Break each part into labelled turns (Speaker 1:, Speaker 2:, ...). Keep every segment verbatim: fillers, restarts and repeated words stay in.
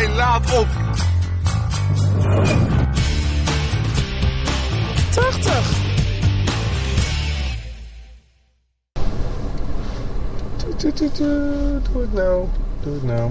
Speaker 1: Hij laat op.
Speaker 2: tachtig.
Speaker 3: Doe, doe, doe, doe het nou. Doe het nou.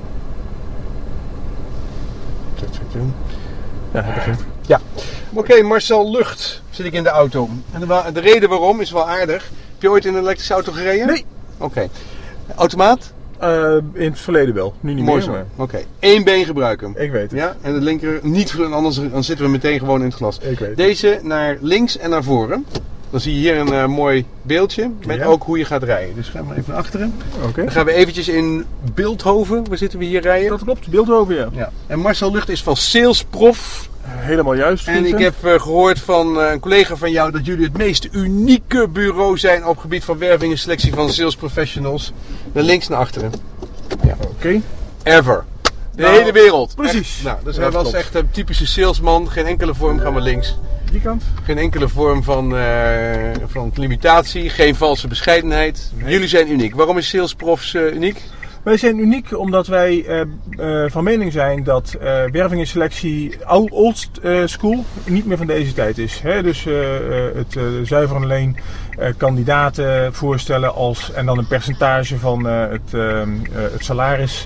Speaker 3: Ja, dat begint. Ja. Oké, okay, Marcel Lucht zit ik in de auto. En de, de reden waarom is wel aardig. Heb je ooit in een elektrische auto gereden?
Speaker 4: Nee.
Speaker 3: Oké. Okay. Automaat?
Speaker 4: Uh, in het verleden wel. Nu niet
Speaker 3: Mooi
Speaker 4: meer. Maar...
Speaker 3: Oké. Okay. Eén been gebruiken.
Speaker 4: Ik weet het.
Speaker 3: Ja? En de linker niet, anders dan zitten we meteen gewoon in het glas.
Speaker 4: Ik weet het.
Speaker 3: Deze naar links en naar voren. Dan zie je hier een uh, mooi beeldje met ja. ook hoe je gaat rijden. Dus gaan we even naar achteren.
Speaker 4: Okay. Dan
Speaker 3: gaan we eventjes in Bilthoven. Waar zitten we hier rijden?
Speaker 4: Dat klopt, Bilthoven ja.
Speaker 3: ja. En Marcel Lucht is van salesprof.
Speaker 4: Helemaal juist.
Speaker 3: En ik heb uh, gehoord van uh, een collega van jou dat jullie het meest unieke bureau zijn op het gebied van werving en selectie van sales professionals. Naar links naar achteren.
Speaker 4: Ja. Oké. Okay.
Speaker 3: Ever. De
Speaker 4: nou,
Speaker 3: hele wereld.
Speaker 4: Precies.
Speaker 3: Echt, nou, dus hij was echt een typische salesman. Geen enkele vorm, gaan we links.
Speaker 4: Die kant?
Speaker 3: Geen enkele vorm van, uh, van limitatie. Geen valse bescheidenheid. Nee. Jullie zijn uniek. Waarom is salesprofs uh, uniek?
Speaker 4: Wij zijn uniek omdat wij uh, uh, van mening zijn dat uh, werving en selectie old uh, school niet meer van deze tijd is. Hè? Dus uh, uh, het uh, zuiver en alleen uh, kandidaten voorstellen als, en dan een percentage van uh, het, uh, uh, het salaris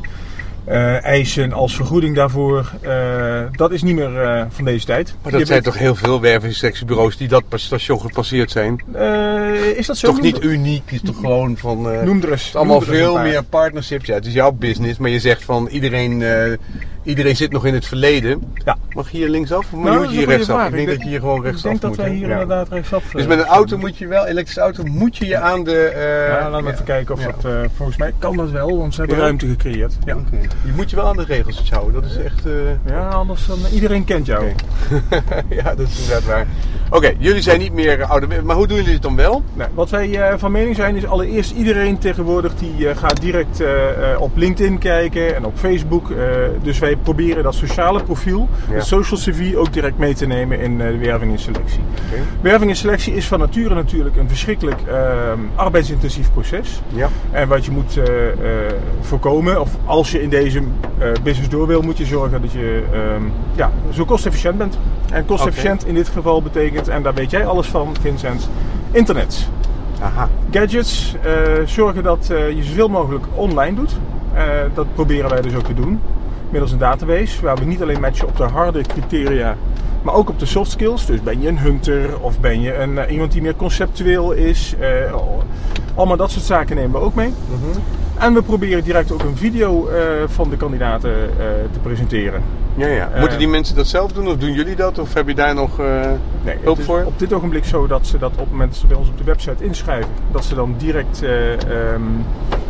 Speaker 4: uh, eisen als vergoeding daarvoor. Uh, dat is niet meer uh, van deze tijd.
Speaker 3: Maar dat Je zijn weet... toch heel veel werving en selectiebureaus die dat station gepasseerd zijn?
Speaker 4: Uh, is dat zo?
Speaker 3: Toch niet uniek? Het is toch gewoon van... Uh,
Speaker 4: Noem er eens.
Speaker 3: Het is allemaal veel meer partnerships. Ja, het is jouw business, maar je zegt van iedereen... Uh, Iedereen zit nog in het verleden.
Speaker 4: Ja.
Speaker 3: Mag je hier linksaf of
Speaker 4: nou,
Speaker 3: moet je hier rechtsaf?
Speaker 4: Vraag.
Speaker 3: Ik denk ik dat je hier gewoon rechtsaf moet.
Speaker 4: Ik denk dat wij hier
Speaker 3: ja.
Speaker 4: inderdaad rechtsaf.
Speaker 3: Dus met een auto moet je wel, elektrische auto, moet je je aan de... Uh,
Speaker 4: ja, laten we ja. even kijken of
Speaker 3: ja.
Speaker 4: dat... Uh, volgens mij kan dat wel, want ze hebben
Speaker 3: ja.
Speaker 4: ruimte gecreëerd. Ja.
Speaker 3: Okay. Je moet je wel aan de regels houden, dat is echt... Uh...
Speaker 4: Ja, anders dan uh, iedereen kent jou.
Speaker 3: Okay. Ja, dat is inderdaad waar. Oké, okay, jullie zijn niet meer oude... Maar hoe doen jullie het dan wel?
Speaker 4: Nee, wat wij uh, van mening zijn is allereerst iedereen tegenwoordig die uh, gaat direct uh, uh, op LinkedIn kijken en op Facebook. Uh, dus wij proberen dat sociale profiel, ja. het social C V, ook direct mee te nemen in uh, de werving en selectie. Okay. Werving en selectie is van nature natuurlijk een verschrikkelijk uh, arbeidsintensief proces.
Speaker 3: Ja.
Speaker 4: En wat je moet uh, uh, voorkomen, of als je in deze uh, business door wil, moet je zorgen dat je uh, ja, zo kostefficiënt bent. En kostefficiënt okay. in dit geval betekent, en daar weet jij alles van, Vincent, internet.
Speaker 3: Aha.
Speaker 4: Gadgets, uh, zorgen dat uh, je zoveel mogelijk online doet. Uh, dat proberen wij dus ook te doen. Middels een database, waar we niet alleen matchen op de harde criteria, maar ook op de soft skills. Dus ben je een hunter of ben je een, uh, iemand die meer conceptueel is. Uh, allemaal dat soort zaken nemen we ook mee. Mm-hmm. En we proberen direct ook een video uh, van de kandidaten uh, te presenteren.
Speaker 3: Ja, ja. Moeten die mensen dat zelf doen of doen jullie dat? Of heb je daar nog uh,
Speaker 4: nee,
Speaker 3: hulp
Speaker 4: het is
Speaker 3: voor?
Speaker 4: Op dit ogenblik zo dat ze dat op het moment dat ze bij ons op de website inschrijven, dat ze dan direct uh, um,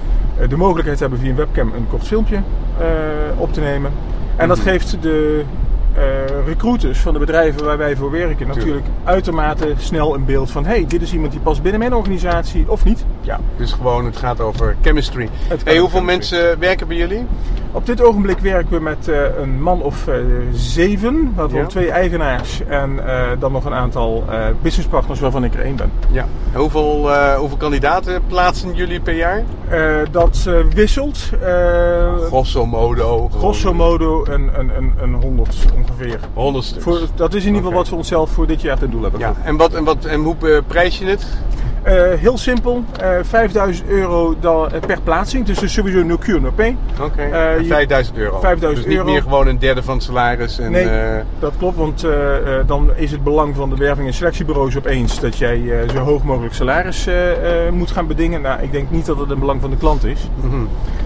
Speaker 4: de mogelijkheid hebben via een webcam een kort filmpje uh, op te nemen. En dat geeft de uh, recruiters van de bedrijven waar wij voor werken natuurlijk uitermate snel een beeld van hey, dit is iemand die past binnen mijn organisatie of niet.
Speaker 3: Ja, dus gewoon het gaat over chemistry. Hey, hoeveel chemistry. mensen werken bij jullie?
Speaker 4: Op dit ogenblik werken we met uh, een man of uh, zeven, waarvan ja. twee eigenaars en uh, dan nog een aantal uh, businesspartners waarvan ik er één ben.
Speaker 3: Ja. En hoeveel, uh, hoeveel kandidaten plaatsen jullie per jaar?
Speaker 4: Uh, dat uh, wisselt. Uh,
Speaker 3: grosso modo.
Speaker 4: Grosso modo een, een, een, een honderd ongeveer.
Speaker 3: honderd stuks.
Speaker 4: Voor, dat is in ieder geval okay. wat we onszelf voor dit jaar ten doel hebben.
Speaker 3: Ja. En, wat, en, wat, en hoe uh, prijs je het?
Speaker 4: Uh, heel simpel, uh, vijfduizend euro dan, uh, per plaatsing, dus is sowieso no cure no pay.
Speaker 3: Oké, okay. uh, vijfduizend euro.
Speaker 4: vijfduizend
Speaker 3: dus niet
Speaker 4: euro.
Speaker 3: meer gewoon een derde van het salaris. En,
Speaker 4: nee,
Speaker 3: uh...
Speaker 4: dat klopt, want uh, uh, dan is het belang van de werving- en selectiebureaus opeens dat jij uh, zo hoog mogelijk salaris uh, uh, moet gaan bedingen. Nou, ik denk niet dat het een belang van de klant is. Mm-hmm.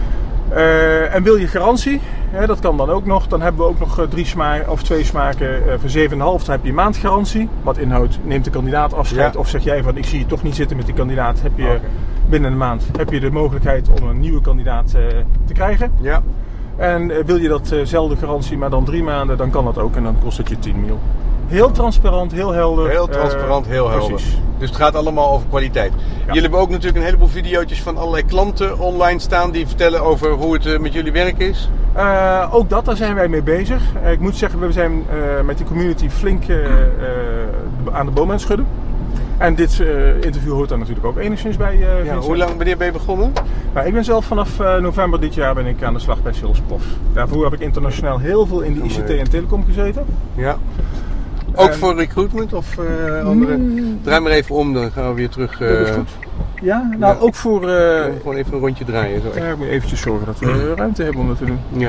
Speaker 4: Uh, en wil je garantie, hè, dat kan dan ook nog, dan hebben we ook nog uh, drie smaken of twee smaken uh, voor zeven komma vijf. Dan heb je maandgarantie, wat inhoudt, neemt de kandidaat afscheid ja. of zeg jij van ik zie je toch niet zitten met die kandidaat, heb je okay. binnen een maand heb je de mogelijkheid om een nieuwe kandidaat uh, te krijgen.
Speaker 3: Ja.
Speaker 4: En uh, wil je datzelfde uh garantie maar dan drie maanden, dan kan dat ook en dan kost het je tien mil. Heel transparant, heel helder.
Speaker 3: Heel transparant, uh, heel helder.
Speaker 4: Precies.
Speaker 3: Dus het gaat allemaal over kwaliteit. Ja. Jullie hebben ook natuurlijk een heleboel video's van allerlei klanten online staan die vertellen over hoe het uh, met jullie werk is.
Speaker 4: Uh, ook dat, daar zijn wij mee bezig. Uh, ik moet zeggen, we zijn uh, met die community flink uh, uh, aan de boom aan het schudden. En dit uh, interview hoort daar natuurlijk ook enigszins bij. Uh,
Speaker 3: ja, hoe lang wanneer ben je begonnen?
Speaker 4: Nou, ik ben zelf vanaf uh, november dit jaar ben ik aan de slag bij Salesprof. Daarvoor heb ik internationaal heel veel in de I C T en telecom gezeten.
Speaker 3: Ja. Ook en... voor recruitment of uh, andere? Mm. Draai maar even om, dan gaan we weer terug. Uh...
Speaker 4: Dat is goed. Ja, nou ja. Ook voor... Uh... Ja,
Speaker 3: gewoon even een rondje draaien. Zo.
Speaker 4: Ja, ik moet eventjes zorgen dat we mm. ruimte hebben om dat te doen.
Speaker 3: Ja.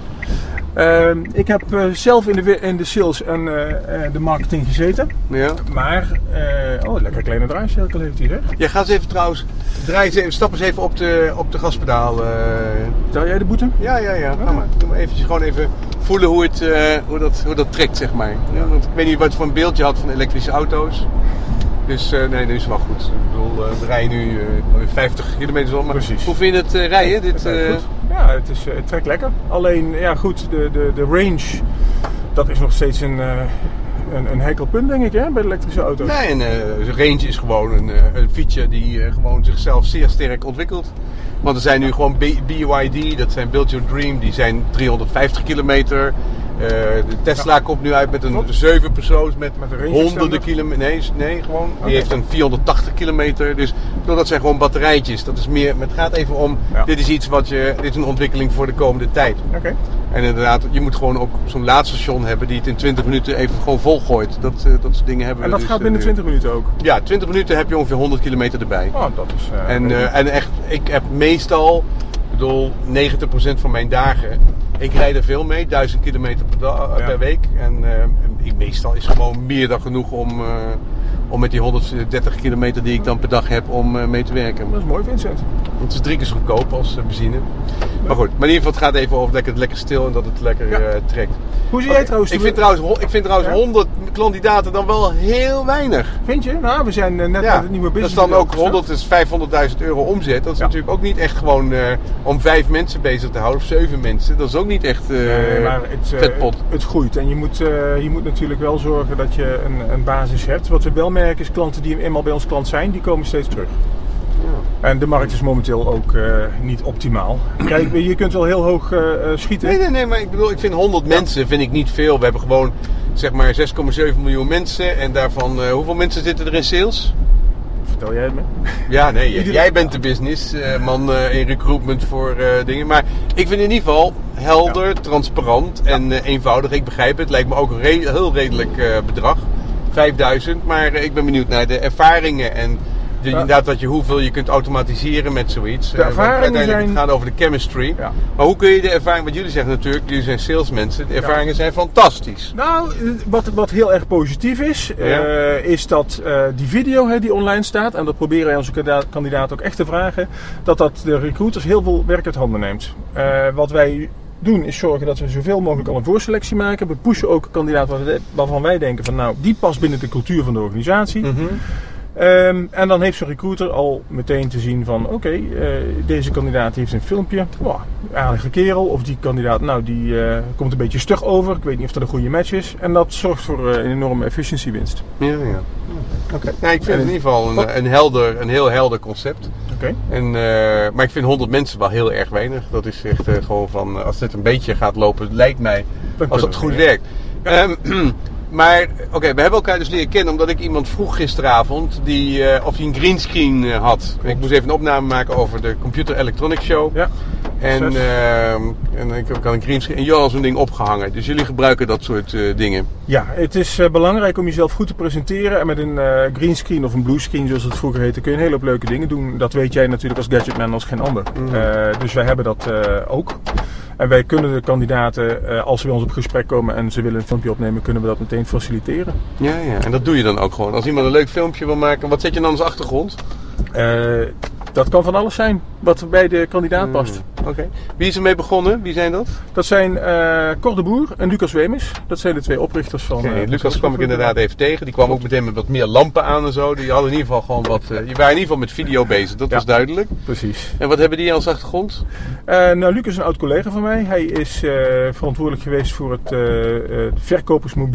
Speaker 4: Uh, ik heb uh, zelf in de, in de sales en uh, uh, de marketing gezeten.
Speaker 3: Ja.
Speaker 4: Maar, uh, oh, lekker kleine draaicirkel heeft hij, hè?
Speaker 3: Ja, ga eens even trouwens, draai eens even, stap eens even op de, op de gaspedaal. Uh...
Speaker 4: Tel jij de boete?
Speaker 3: Ja, ja, ja. Ga maar. Doe maar eventjes gewoon even voelen hoe, het, uh, hoe, dat, hoe dat trekt, zeg maar. Ja, want ik weet niet wat voor een beeld je had van elektrische auto's. Dus uh, nee, dat is wel goed. Ik bedoel, uh, we rijden nu uh, vijftig kilometer op. Maar
Speaker 4: precies.
Speaker 3: Hoe vind je het uh, rijden? Dit, uh...
Speaker 4: goed. Ja, het, is, het trekt lekker. Alleen, ja goed, de, de, de range, dat is nog steeds een, uh, een, een heikel punt, denk ik, hè, bij de elektrische auto's.
Speaker 3: Nee, en uh, range is gewoon een, een feature die uh, gewoon zichzelf zeer sterk ontwikkelt. Want er zijn nu gewoon B Y D, dat zijn Build Your Dream, die zijn driehonderdvijftig kilometer. Uh, de Tesla ja. komt nu uit met een zeven persoons met, met honderden kilometer. Nee, nee, gewoon. Die okay. heeft een vierhonderdtachtig kilometer. Dus dat zijn gewoon batterijtjes. Dat is meer. Het gaat even om. Ja. Dit is iets wat je. Dit is een ontwikkeling voor de komende tijd.
Speaker 4: Okay.
Speaker 3: En inderdaad, je moet gewoon ook zo'n laadstation hebben die het in twintig minuten even gewoon volgooit. Dat, uh, dat soort dingen hebben
Speaker 4: en
Speaker 3: we.
Speaker 4: En dat
Speaker 3: dus,
Speaker 4: gaat binnen twintig
Speaker 3: uh,
Speaker 4: minuten ook?
Speaker 3: Ja, twintig minuten heb je ongeveer honderd kilometer erbij.
Speaker 4: Oh, dat is. Uh,
Speaker 3: en, uh, en echt, ik heb meestal. Ik bedoel, negentig procent van mijn dagen. Ik rijd er veel mee, duizend kilometer per, da- ja. per week. En uh, ik, meestal is gewoon meer dan genoeg om, uh, om met die honderddertig kilometer die ik dan per dag heb om uh, mee te werken.
Speaker 4: Dat is mooi, Vincent.
Speaker 3: Het is drie keer zo goedkoop als uh, benzine. Ja. Maar goed, maar in ieder geval het gaat even over lekker, lekker stil en dat het lekker ja. uh, trekt.
Speaker 4: Hoe zie jij okay. trouwens?
Speaker 3: Ik vind trouwens, ik vind trouwens ja? honderd kandidaten dan wel heel weinig.
Speaker 4: Vind je? Nou, we zijn uh, net
Speaker 3: ja.
Speaker 4: met het nieuwe business.
Speaker 3: Dat is dan ook honderd, dus vijfhonderdduizend euro omzet. Dat is ja. natuurlijk ook niet echt gewoon uh, om vijf mensen bezig te houden of zeven mensen. Dat is ook niet echt uh, nee, maar het, uh, vetpot.
Speaker 4: Het, het groeit en je moet, uh, je moet natuurlijk wel zorgen dat je een, een basis hebt. Wat we wel merken is klanten die eenmaal bij ons klant zijn, die komen steeds terug. Ja. En de markt is momenteel ook uh, niet optimaal. Kijk, je kunt wel heel hoog uh, schieten.
Speaker 3: Nee, nee, nee, maar ik bedoel, ik vind honderd ja. mensen vind ik niet veel. We hebben gewoon, zeg maar, zes komma zeven miljoen mensen. En daarvan, uh, hoeveel mensen zitten er in sales?
Speaker 4: Vertel jij het me?
Speaker 3: Ja, nee, Iedereen... jij bent de businessman uh, in recruitment voor uh, dingen. Maar ik vind in ieder geval helder, ja. transparant en uh, eenvoudig. Ik begrijp het. Het lijkt me ook een re- heel redelijk uh, bedrag. vijfduizend. Maar uh, ik ben benieuwd naar de ervaringen en... De, ja. Inderdaad, dat je hoeveel je kunt automatiseren met zoiets.
Speaker 4: De ervaringen
Speaker 3: uh,
Speaker 4: zijn...
Speaker 3: Het gaat over de chemistry.
Speaker 4: Ja.
Speaker 3: Maar hoe kun je de ervaring... Want jullie zeggen natuurlijk, jullie zijn salesmensen. De ervaringen ja. zijn fantastisch.
Speaker 4: Nou, wat, wat heel erg positief is... Ja. Uh, is dat uh, die video hè, die online staat... en dat proberen wij onze kandidaat ook echt te vragen... dat dat de recruiters heel veel werk uit handen neemt. Uh, wat wij... doen is zorgen dat we zoveel mogelijk al een voorselectie maken. We pushen ook een kandidaat waarvan wij denken van... nou, die past binnen de cultuur van de organisatie... Mm-hmm. Um, en dan heeft zo'n recruiter al meteen te zien van oké, okay, uh, deze kandidaat heeft een filmpje, wow, aardige kerel. Of die kandidaat, nou die uh, komt een beetje stug over, ik weet niet of dat een goede match is. En dat zorgt voor uh, een enorme efficiëntiewinst.
Speaker 3: Ja, ja. Oké. Okay. Ja, ik vind en, het in ieder geval een, een, helder, een heel helder concept.
Speaker 4: Oké.
Speaker 3: Okay. Uh, maar ik vind honderd mensen wel heel erg weinig. Dat is echt uh, gewoon van, als het een beetje gaat lopen, lijkt mij, als het goed werkt. Ja. Um, Maar, oké, okay, we hebben elkaar dus leren kennen omdat ik iemand vroeg gisteravond die, uh, of hij een greenscreen uh, had. Klopt. Ik moest even een opname maken over de Computer Electronics Show.
Speaker 4: Ja.
Speaker 3: En, uh, en ik heb een greenscreen en Johan zo'n ding opgehangen. Dus jullie gebruiken dat soort uh, dingen.
Speaker 4: Ja, het is uh, belangrijk om jezelf goed te presenteren. En met een uh, greenscreen of een bluescreen, zoals het vroeger heette, kun je een hele hoop leuke dingen doen. Dat weet jij natuurlijk als gadgetman als geen ander. Mm. Uh, dus wij hebben dat uh, ook. En wij kunnen de kandidaten, als ze bij ons op gesprek komen en ze willen een filmpje opnemen, kunnen we dat meteen faciliteren.
Speaker 3: Ja, ja. En dat doe je dan ook gewoon. Als iemand een leuk filmpje wil maken, wat zet je dan als achtergrond?
Speaker 4: Uh, dat kan van alles zijn, wat bij de kandidaat past.
Speaker 3: Hmm. Oké. Okay. Wie is ermee begonnen? Wie zijn dat?
Speaker 4: Dat zijn uh, Cor de Boer en Lucas Wemis. Dat zijn de twee oprichters van...
Speaker 3: Okay,
Speaker 4: uh,
Speaker 3: Lucas kwam ik inderdaad even tegen. Die kwam ook meteen met wat meer lampen aan en zo. Die hadden in ieder geval gewoon wat... Uh, die waren in ieder geval met video bezig. Dat ja, was duidelijk.
Speaker 4: Precies.
Speaker 3: En wat hebben die als achtergrond?
Speaker 4: Uh, nou, Lucas is een oud collega van mij. Hij is uh, verantwoordelijk geweest voor het uh, uh, verkopersmobiel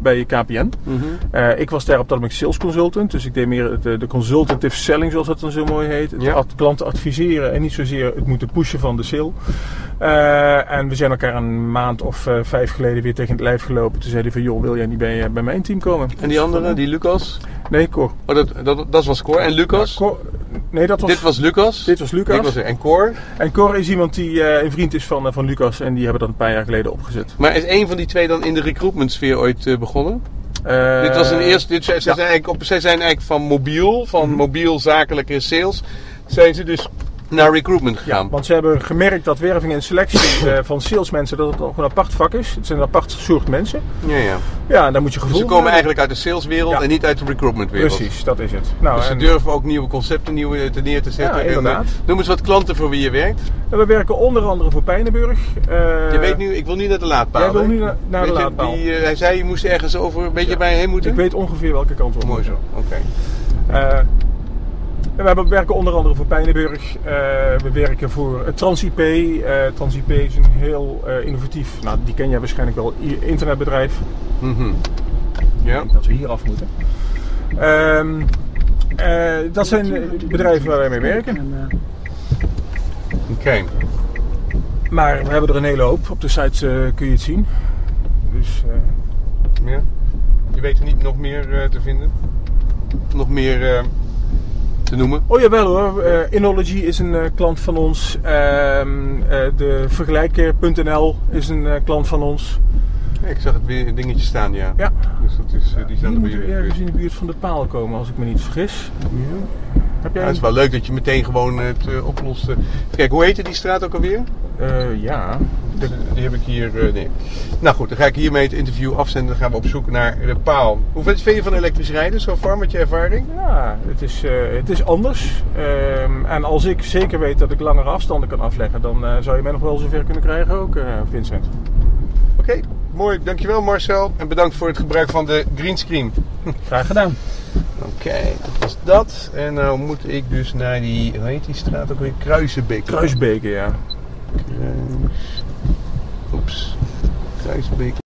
Speaker 4: bij K P N.
Speaker 3: Mm-hmm.
Speaker 4: Uh, ik was daar op dat moment sales consultant. Dus ik deed meer de, de consultative selling, zoals dat dan zo mooi heet. Het
Speaker 3: Ja.
Speaker 4: ad, klanten adviseren en niet zozeer het moeten pushen van de sale. Uh, en we zijn elkaar een maand of uh, vijf geleden weer tegen het lijf gelopen. Toen zei hij van, joh, wil jij niet bij, uh, bij mijn team komen?
Speaker 3: En die andere, die Lucas?
Speaker 4: Nee, Cor.
Speaker 3: Oh, dat, dat, dat was Cor. En Lucas?
Speaker 4: Ja, Cor, nee, dat was...
Speaker 3: Dit was Lucas?
Speaker 4: Dit was Lucas.
Speaker 3: Ik was er. En Cor?
Speaker 4: En Cor is iemand die uh, een vriend is van, uh, van Lucas. En die hebben dat een paar jaar geleden opgezet.
Speaker 3: Maar is een van die twee dan in de recruitment sfeer ooit uh, begonnen?
Speaker 4: Uh,
Speaker 3: dit was een eerste. Dit, zij,
Speaker 4: ja.
Speaker 3: zijn eigenlijk op, zij zijn eigenlijk van mobiel, van
Speaker 4: Mm-hmm.
Speaker 3: mobiel zakelijke sales, zijn ze dus naar recruitment gegaan.
Speaker 4: Ja, want ze hebben gemerkt dat werving en selectie uh, van salesmensen dat het ook een apart vak is. Het zijn een apart soort mensen.
Speaker 3: Ja, ja.
Speaker 4: Ja, en daar moet je
Speaker 3: Dus
Speaker 4: gevoel
Speaker 3: ze komen
Speaker 4: voor
Speaker 3: eigenlijk uit de saleswereld
Speaker 4: Ja.
Speaker 3: en niet uit de recruitmentwereld.
Speaker 4: Precies, dat is het. Nou,
Speaker 3: Dus ze
Speaker 4: en,
Speaker 3: durven ook nieuwe concepten nieuwe te neer te zetten.
Speaker 4: Ja,
Speaker 3: En, uh,
Speaker 4: inderdaad.
Speaker 3: noem eens wat klanten voor wie je werkt.
Speaker 4: en we werken onder andere voor Pijnenburg. Uh,
Speaker 3: Je weet nu, ik wil nu naar de laadpaal.
Speaker 4: Jij wil
Speaker 3: hè?
Speaker 4: nu naar, naar de
Speaker 3: Weet je,
Speaker 4: laadpaal.
Speaker 3: Die, uh, hij zei je moest ergens over een beetje
Speaker 4: Ja.
Speaker 3: bij je heen moeten.
Speaker 4: Ik weet ongeveer welke kant we op
Speaker 3: Mooi
Speaker 4: moeten.
Speaker 3: zo, oké.
Speaker 4: Uh, we hebben- werken onder andere voor Pijnenburg. Uh, we werken voor uh, TransIP. Uh, TransIP is een heel uh, innovatief, nou die ken jij waarschijnlijk wel, i- internetbedrijf.
Speaker 3: Mhm.
Speaker 4: Ik
Speaker 3: Ja.
Speaker 4: denk dat we hier af moeten. Um, uh, dat zijn de bedrijven waar wij mee werken.
Speaker 3: Oké.
Speaker 4: Maar we hebben er een hele hoop. Op de site uh, kun je het zien. Dus, uh,
Speaker 3: Ja. Je weet er niet nog meer uh, te vinden? Nog meer uh, te noemen?
Speaker 4: oh jawel hoor, uh, Innology is een uh, klant van ons. Um, uh, de Vergelijker punt n l is een uh, klant van ons.
Speaker 3: Ja, ik zag het weer dingetje staan, ja.
Speaker 4: Ja.
Speaker 3: Dus dat is, uh, die
Speaker 4: Die
Speaker 3: staan er
Speaker 4: moet
Speaker 3: weer in de
Speaker 4: ergens
Speaker 3: buurt.
Speaker 4: in de buurt van de paal komen, als ik me niet vergis. Heb
Speaker 3: Ja,
Speaker 4: jij
Speaker 3: het is wel leuk dat je meteen gewoon het uh, oplost. Uh. Kijk, hoe heette die straat ook alweer?
Speaker 4: Uh, ja.
Speaker 3: De, die heb ik hier. Uh, nee. Nou goed, dan ga ik hiermee het interview afzenden. Dan gaan we op zoek naar de paal. Hoeveel vind je van elektrisch rijden zo far met je ervaring?
Speaker 4: Ja, het is, uh, het is anders. Um, en als ik zeker weet dat ik langere afstanden kan afleggen, dan uh, zou je mij nog wel zover kunnen krijgen ook, uh, Vincent.
Speaker 3: Oké, okay, mooi. Dankjewel Marcel. En bedankt voor het gebruik van de greenscreen.
Speaker 4: Graag gedaan.
Speaker 3: Oké, okay, dat was dat. En nou moet ik dus naar die, hoe heet die straat ook weer? Kruisenbeek.
Speaker 4: Kruisbeke, ja.
Speaker 3: Kruis... Oeps. Kruisbeek.